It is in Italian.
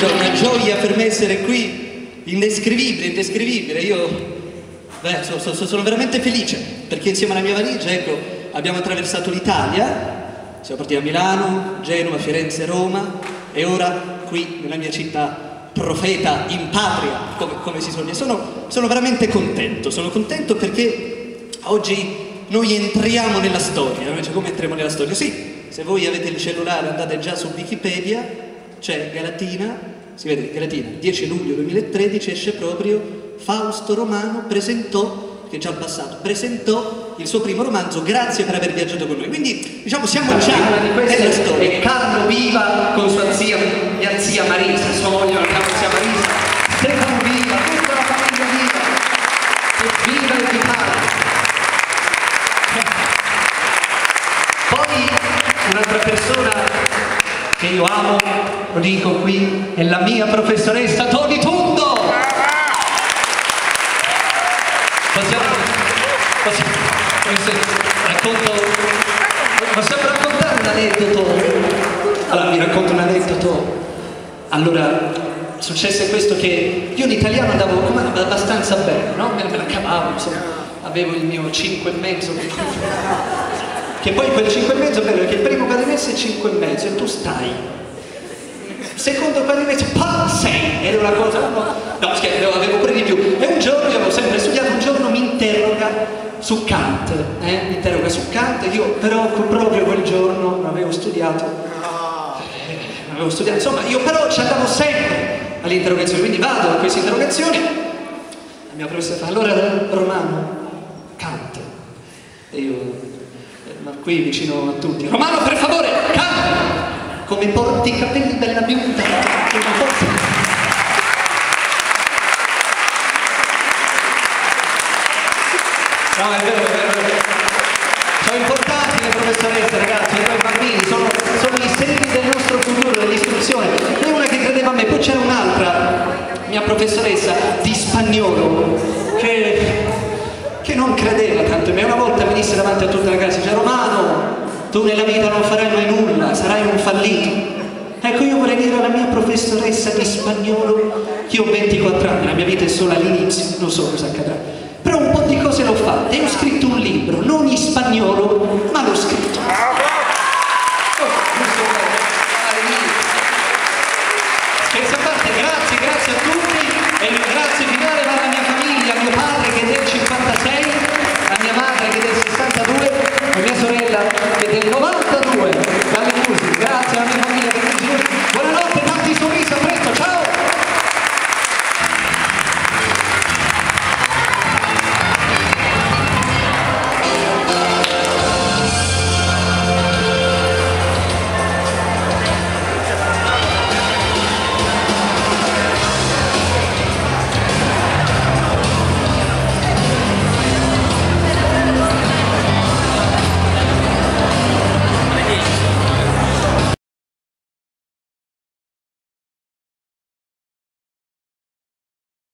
una gioia per me essere qui, indescrivibile, indescrivibile. Io sono veramente felice, perché insieme alla mia valigia, ecco, abbiamo attraversato l'Italia, siamo partiti da Milano, Genova, Firenze, Roma, e ora qui nella mia città profeta in patria, come si suol dire. Sono veramente contento, sono contento perché oggi noi entriamo nella storia. Cioè, come entriamo nella storia? Sì, se voi avete il cellulare andate già su Wikipedia, c'è Galatina, si vede Galatina, 10 luglio 2013 esce proprio Fausto Romano presentò, che già al passato, presentò il suo primo romanzo, grazie per aver viaggiato con noi. Quindi diciamo siamo già nella storia. E Carlo Viva con sua zia, mia zia Marisa, sua moglie, la zia Marisa, Stefano Viva, tutta la famiglia Viva, che viva l'Italia. Poi un'altra persona che io amo, lo dico qui, è la mia professoressa Toni Tundo. Possiamo raccontare un aneddoto? Allora, vi racconto un aneddoto. Allora, successe questo che io in italiano andavo abbastanza bene, no? Me la cavavo, insomma, avevo il mio 5,5, che poi quel 5,5 è bello, perché il primo quadrimestre è 5,5 e tu stai. Secondo quadrimestre, 6, era una cosa, no scherzo, avevo pure di più. E un giorno, io avevo sempre studiato, un giorno mi interroga su Kant, mi interroga su Kant, io però proprio quel giorno non avevo studiato, insomma io però ci andavo sempre all'interrogazione, quindi vado a questa interrogazione, la mia professoressa fa, allora Romano, Kant, e io, ma qui vicino a tutti, Romano per favore, Kant, come porti i capelli bella bionda, no, è vero. Sono importanti le professoresse, ragazzi, i bambini, sono i segni del nostro futuro, dell'istruzione. E una che credeva a me, poi c'era un'altra, mia professoressa di spagnolo, che non credeva tanto in me. Una volta mi disse davanti a tutta la classe, cioè, Romano, tu nella vita non farai mai nulla, sarai un fallito. Ecco, io vorrei dire alla mia professoressa di spagnolo, che ho 24 anni, la mia vita è solo all'inizio, non so cosa accadrà. Però un po' di cose l'ho fatte, e ho scritto un libro, non in spagnolo, ma l'ho scritto.